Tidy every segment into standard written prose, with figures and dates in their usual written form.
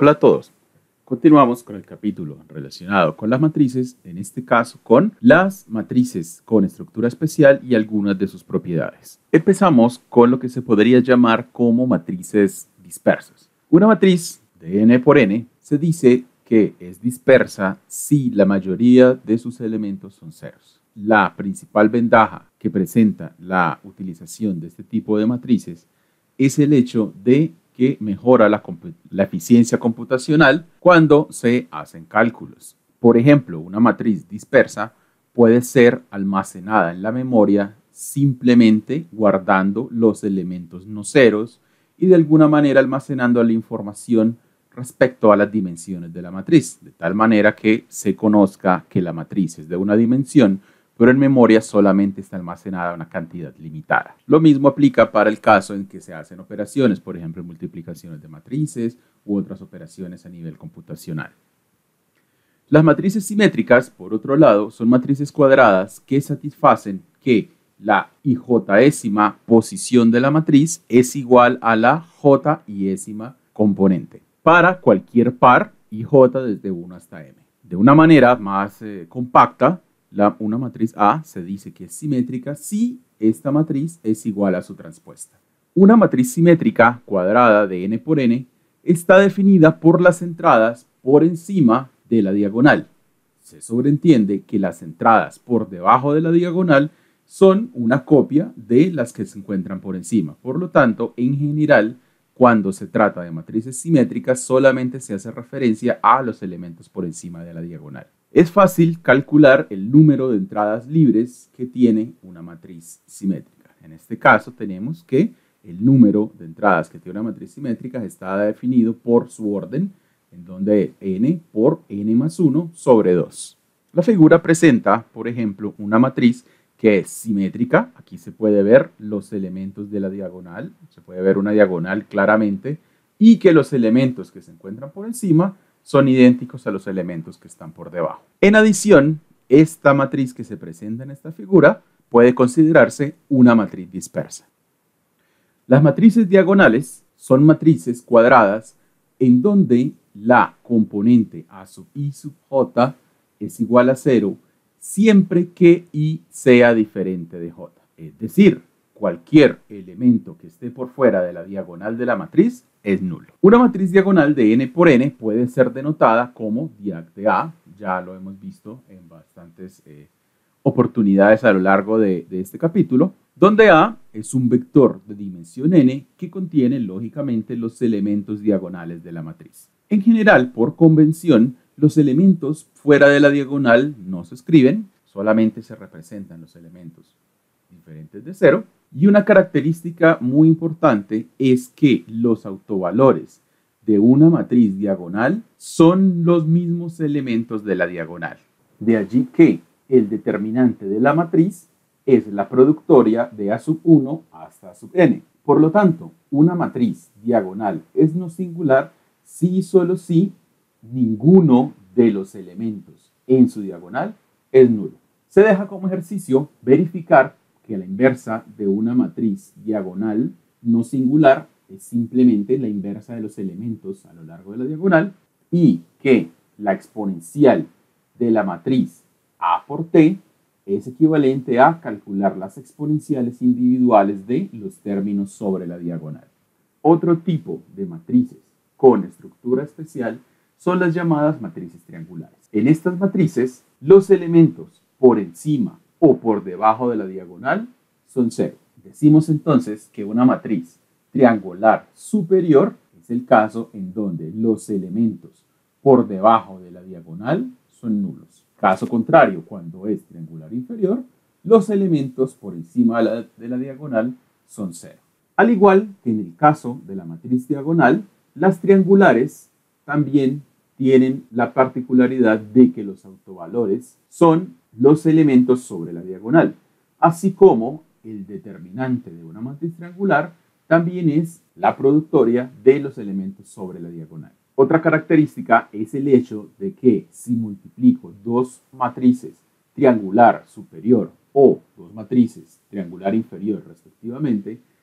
Hola a todos. Continuamos con el capítulo relacionado con las matrices, en este caso con las matrices con estructura especial y algunas de sus propiedades. Empezamos con lo que se podría llamar como matrices dispersas. Una matriz de n por n se dice que es dispersa si la mayoría de sus elementos son ceros. La principal ventaja que presenta la utilización de este tipo de matrices es el hecho de que mejora la eficiencia computacional cuando se hacen cálculos. Por ejemplo, una matriz dispersa puede ser almacenada en la memoria simplemente guardando los elementos no ceros y de alguna manera almacenando la información respecto a las dimensiones de la matriz, de tal manera que se conozca que la matriz es de una dimensión, pero en memoria solamente está almacenada una cantidad limitada. Lo mismo aplica para el caso en que se hacen operaciones, por ejemplo, multiplicaciones de matrices u otras operaciones a nivel computacional. Las matrices simétricas, por otro lado, son matrices cuadradas que satisfacen que la ijésima posición de la matriz es igual a la jésima componente para cualquier par ij desde 1 hasta m. De una manera más compacta, una matriz A se dice que es simétrica si esta matriz es igual a su transpuesta. Una matriz simétrica cuadrada de n por n está definida por las entradas por encima de la diagonal. Se sobreentiende que las entradas por debajo de la diagonal son una copia de las que se encuentran por encima. Por lo tanto, en general, cuando se trata de matrices simétricas, solamente se hace referencia a los elementos por encima de la diagonal. Es fácil calcular el número de entradas libres que tiene una matriz simétrica. En este caso tenemos que el número de entradas que tiene una matriz simétrica está definido por su orden, en donde n por n más 1 sobre 2. La figura presenta, por ejemplo, una matriz que es simétrica. Aquí se puede ver los elementos de la diagonal, se puede ver una diagonal claramente, y que los elementos que se encuentran por encima son idénticos a los elementos que están por debajo. En adición, esta matriz que se presenta en esta figura puede considerarse una matriz dispersa. Las matrices diagonales son matrices cuadradas en donde la componente A sub I sub J es igual a 0 siempre que I sea diferente de J. Es decir, cualquier elemento que esté por fuera de la diagonal de la matriz es nulo. Una matriz diagonal de n por n puede ser denotada como diag de A. Ya lo hemos visto en bastantes oportunidades a lo largo de este capítulo, donde A es un vector de dimensión n que contiene lógicamente los elementos diagonales de la matriz. En general, por convención, los elementos fuera de la diagonal no se escriben, solamente se representan los elementos diferentes de 0. Y una característica muy importante es que los autovalores de una matriz diagonal son los mismos elementos de la diagonal. De allí que el determinante de la matriz es la productoria de A sub 1 hasta A sub n. Por lo tanto, una matriz diagonal es no singular si y solo si ninguno de los elementos en su diagonal es nulo. Se deja como ejercicio verificar que la inversa de una matriz diagonal no singular es simplemente la inversa de los elementos a lo largo de la diagonal y que la exponencial de la matriz A por T es equivalente a calcular las exponenciales individuales de los términos sobre la diagonal. Otro tipo de matrices con estructura especial son las llamadas matrices triangulares. En estas matrices, los elementos por encima o por debajo de la diagonal son 0. Decimos entonces que una matriz triangular superior es el caso en donde los elementos por debajo de la diagonal son nulos. Caso contrario, cuando es triangular inferior, los elementos por encima de la diagonal son 0. Al igual que en el caso de la matriz diagonal, las triangulares también tienen la particularidad de que los autovalores son los elementos sobre la diagonal, así como el determinante de una matriz triangular también es la productoria de los elementos sobre la diagonal. Otra característica es el hecho de que si multiplico dos matrices triangular superior o dos matrices triangular inferior respectivamente,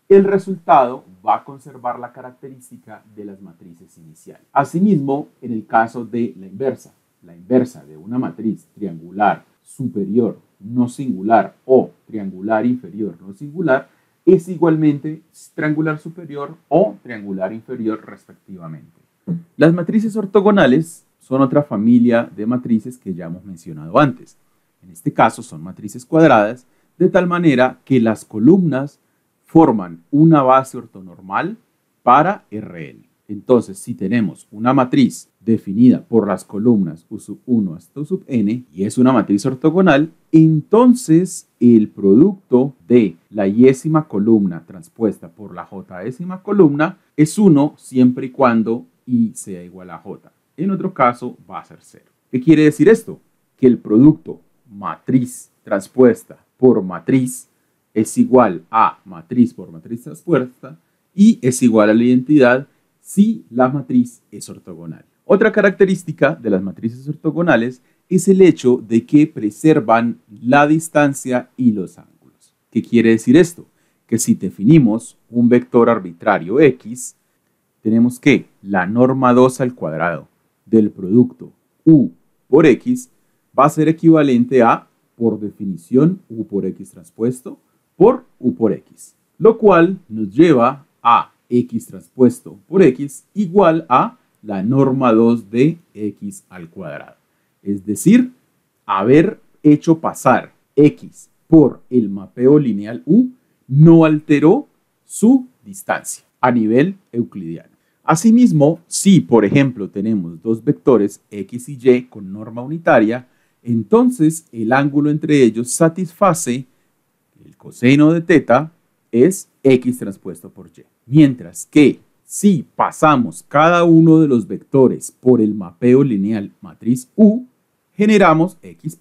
el resultado va a conservar la característica de las matrices iniciales. Asimismo, en el caso de la inversa de una matriz triangular superior no singular o triangular inferior no singular es igualmente triangular superior o triangular inferior respectivamente. Las matrices ortogonales son otra familia de matrices que ya hemos mencionado antes. En este caso son matrices cuadradas, de tal manera que las columnas forman una base ortonormal para Rn. Entonces, si tenemos una matriz definida por las columnas U sub 1 hasta U sub n y es una matriz ortogonal, entonces el producto de la yésima columna transpuesta por la jésima columna es 1 siempre y cuando I sea igual a j. En otro caso va a ser 0. ¿Qué quiere decir esto? Que el producto matriz transpuesta por matriz es igual a matriz por matriz transpuesta y es igual a la identidad si la matriz es ortogonal. Otra característica de las matrices ortogonales es el hecho de que preservan la distancia y los ángulos. ¿Qué quiere decir esto? Que si definimos un vector arbitrario x, tenemos que la norma 2 al cuadrado del producto u por x va a ser equivalente a, por definición, u por x transpuesto por u por x, lo cual nos lleva a x transpuesto por x igual a la norma 2 de x al cuadrado. Es decir, haber hecho pasar x por el mapeo lineal u no alteró su distancia a nivel euclidiano. Asimismo, si por ejemplo tenemos dos vectores x y y con norma unitaria, entonces el ángulo entre ellos satisface el coseno de teta es x transpuesto por y. Mientras que si pasamos cada uno de los vectores por el mapeo lineal matriz U, generamos x'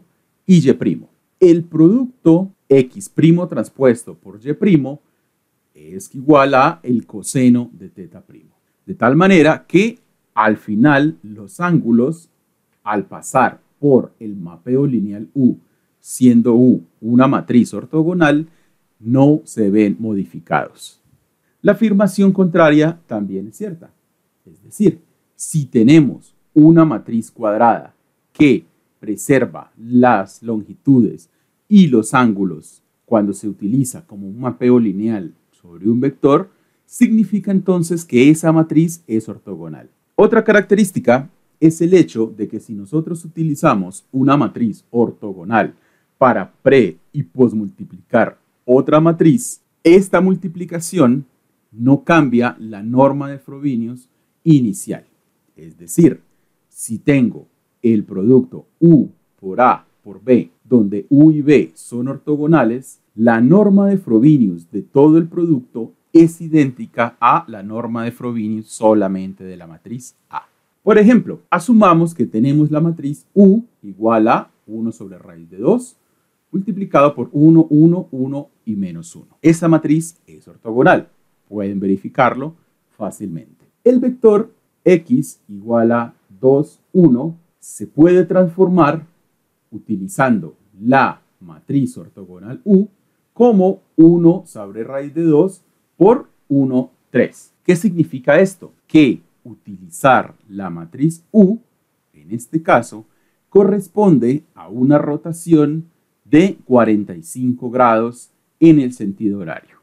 y y'. El producto x' transpuesto por y' es igual a el coseno de teta'. De tal manera que al final los ángulos, al pasar por el mapeo lineal U, siendo U una matriz ortogonal, no se ven modificados. La afirmación contraria también es cierta. Es decir, si tenemos una matriz cuadrada que preserva las longitudes y los ángulos cuando se utiliza como un mapeo lineal sobre un vector, significa entonces que esa matriz es ortogonal. Otra característica es el hecho de que si nosotros utilizamos una matriz ortogonal para pre- y posmultiplicar otra matriz, esta multiplicación no cambia la norma de Frobenius inicial. Es decir, si tengo el producto U por A por B, donde U y B son ortogonales, la norma de Frobenius de todo el producto es idéntica a la norma de Frobenius solamente de la matriz A. Por ejemplo, asumamos que tenemos la matriz U igual a 1 sobre raíz de 2 multiplicado por 1, 1, 1 y menos 1. Esa matriz es ortogonal. Pueden verificarlo fácilmente. El vector x igual a 2, 1 se puede transformar utilizando la matriz ortogonal U como 1 sobre raíz de 2 por 1, 3. ¿Qué significa esto? Que utilizar la matriz U, en este caso, corresponde a una rotación de 45 grados en el sentido horario.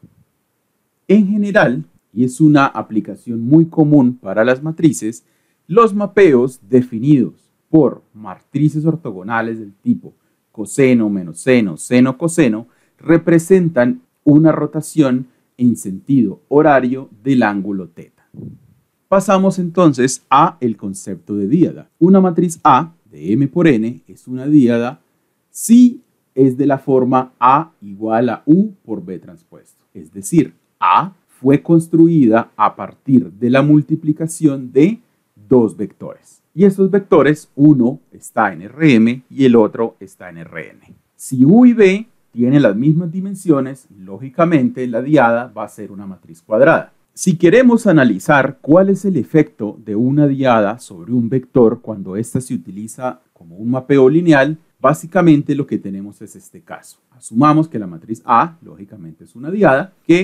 En general, y es una aplicación muy común para las matrices, los mapeos definidos por matrices ortogonales del tipo coseno menos seno, seno coseno, representan una rotación en sentido horario del ángulo teta. Pasamos entonces a el concepto de díada. Una matriz A de M por N es una díada si es de la forma A igual a U por B transpuesto. Es decir, A fue construida a partir de la multiplicación de dos vectores. Y esos vectores, uno está en Rm y el otro está en Rn. Si U y B tienen las mismas dimensiones, lógicamente la diada va a ser una matriz cuadrada. Si queremos analizar cuál es el efecto de una diada sobre un vector cuando ésta se utiliza como un mapeo lineal, básicamente lo que tenemos es este caso. Asumamos que la matriz A, lógicamente, es una diada que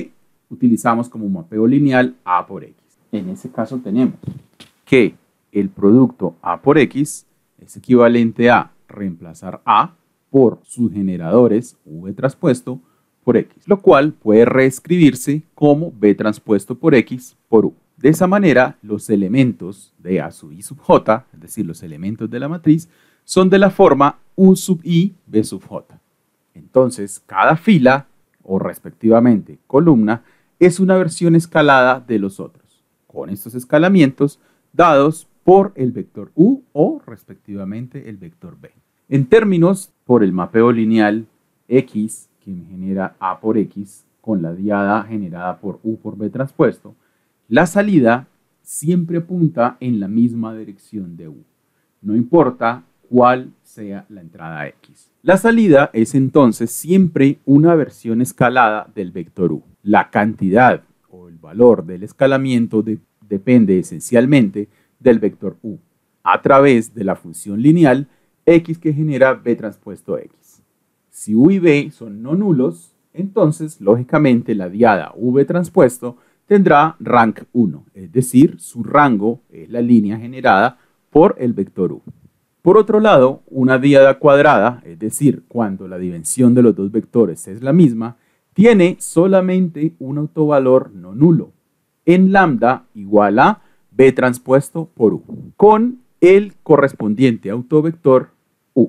utilizamos como mapeo lineal A por X. En ese caso tenemos que el producto A por X es equivalente a reemplazar A por sus generadores V transpuesto por X, lo cual puede reescribirse como B transpuesto por X por U. De esa manera, los elementos de A sub I sub J, es decir, los elementos de la matriz, son de la forma U sub I, B sub J. Entonces, cada fila, o respectivamente columna, es una versión escalada de los otros, con estos escalamientos dados por el vector U o respectivamente el vector B. En términos por el mapeo lineal X, que me genera A por X, con la diada generada por U por B transpuesto, la salida siempre apunta en la misma dirección de U, no importa cuál sea la entrada X. La salida es entonces siempre una versión escalada del vector U. La cantidad o el valor del escalamiento depende esencialmente del vector U a través de la función lineal X que genera B transpuesto X. Si U y B son no nulos, entonces lógicamente la diada V transpuesto tendrá rank 1, es decir, su rango es la línea generada por el vector U. Por otro lado, una diada cuadrada, es decir, cuando la dimensión de los dos vectores es la misma, tiene solamente un autovalor no nulo, en lambda igual a B transpuesto por U, con el correspondiente autovector U.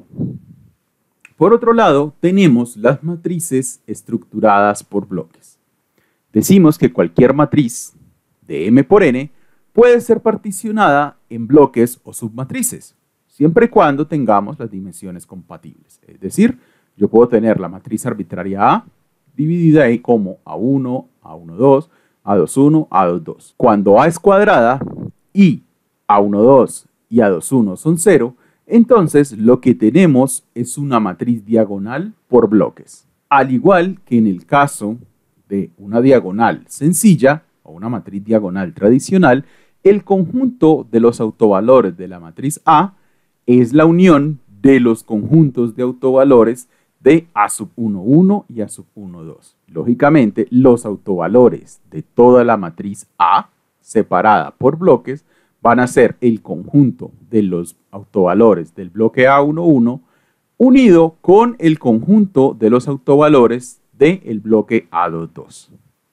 Por otro lado, tenemos las matrices estructuradas por bloques. Decimos que cualquier matriz de M por N puede ser particionada en bloques o submatrices, siempre y cuando tengamos las dimensiones compatibles. Es decir, yo puedo tener la matriz arbitraria A dividida como A1, A12, A21, A22. Cuando A es cuadrada y A12 y A21 son 0, entonces lo que tenemos es una matriz diagonal por bloques. Al igual que en el caso de una diagonal sencilla o una matriz diagonal tradicional, el conjunto de los autovalores de la matriz A es la unión de los conjuntos de autovalores de A sub 1,1 y A sub 1,2. Lógicamente, los autovalores de toda la matriz A, separada por bloques, van a ser el conjunto de los autovalores del bloque A11 unido con el conjunto de los autovalores del bloque A22.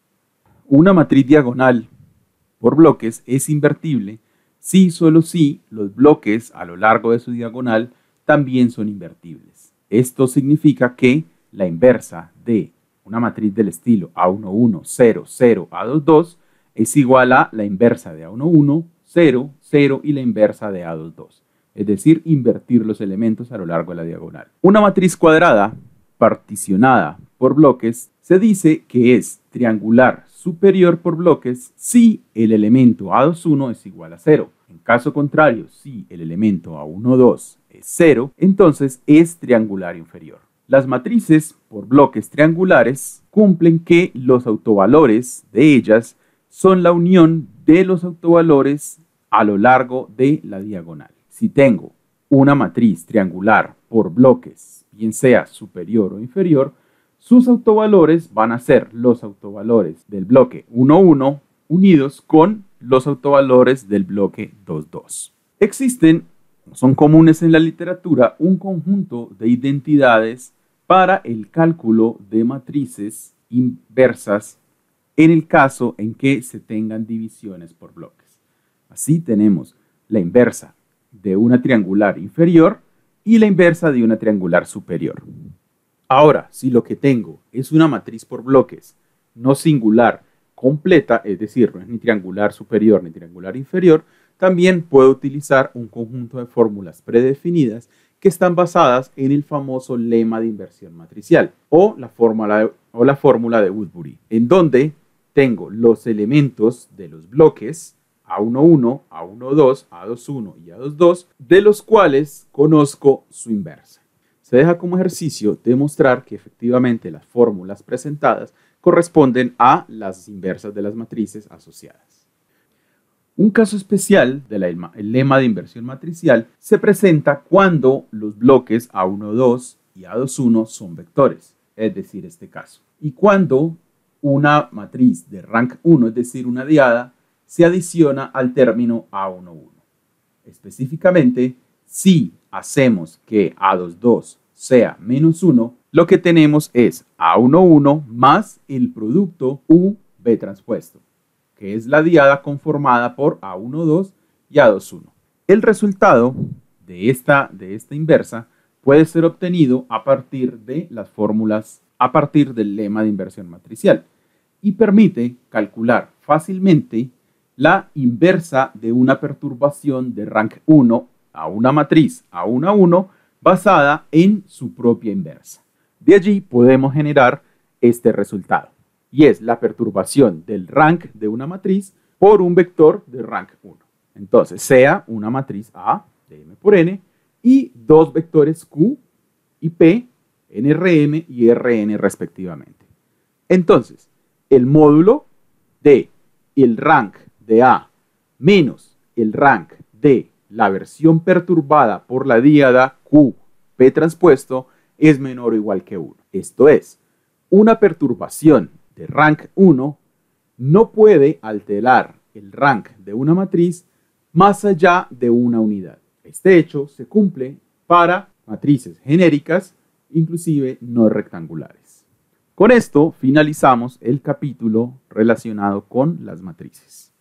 Una matriz diagonal por bloques es invertible si solo si los bloques a lo largo de su diagonal también son invertibles. Esto significa que la inversa de una matriz del estilo A11, 0, 0, A22 es igual a la inversa de A11, 0, 0 y la inversa de A22. Es decir, invertir los elementos a lo largo de la diagonal. Una matriz cuadrada particionada por bloques se dice que es triangular superior por bloques si el elemento A21 es igual a 0. En caso contrario, si el elemento A12 es 0, entonces es triangular inferior. Las matrices por bloques triangulares cumplen que los autovalores de ellas son la unión de los autovalores a lo largo de la diagonal. Si tengo una matriz triangular por bloques, bien sea superior o inferior, sus autovalores van a ser los autovalores del bloque 1,1 unidos con los autovalores del bloque 2,2. Existen, son comunes en la literatura, un conjunto de identidades para el cálculo de matrices inversas en el caso en que se tengan divisiones por bloques. Así tenemos la inversa de una triangular inferior y la inversa de una triangular superior. Ahora, si lo que tengo es una matriz por bloques no singular completa, es decir, no es ni triangular superior ni triangular inferior, también puedo utilizar un conjunto de fórmulas predefinidas que están basadas en el famoso lema de inversión matricial o la fórmula de Woodbury, en donde tengo los elementos de los bloques A11, A12, A21 y A22, de los cuales conozco su inversa. Se deja como ejercicio demostrar que efectivamente las fórmulas presentadas corresponden a las inversas de las matrices asociadas. Un caso especial del lema de inversión matricial se presenta cuando los bloques A12 y A21 son vectores, es decir, este caso, y cuando una matriz de rank 1, es decir, una diada, se adiciona al término A11. Específicamente, si hacemos que A22 sea menos 1, lo que tenemos es A11 más el producto UB transpuesto, que es la diada conformada por A12 y A21. El resultado de esta inversa puede ser obtenido a partir de las fórmulas, a partir del lema de inversión matricial, y permite calcular fácilmente la inversa de una perturbación de rank 1 a una matriz A1 a 1 basada en su propia inversa. De allí podemos generar este resultado, y es la perturbación del rank de una matriz por un vector de rank 1. Entonces, sea una matriz A de M por N y dos vectores Q y P, NRM y RN respectivamente. Entonces, el módulo de el rank de A menos el rank de la versión perturbada por la díada Q, P transpuesto es menor o igual que 1. Esto es, una perturbación de rank 1 no puede alterar el rank de una matriz más allá de una unidad. Este hecho se cumple para matrices genéricas, inclusive no rectangulares. Con esto finalizamos el capítulo relacionado con las matrices.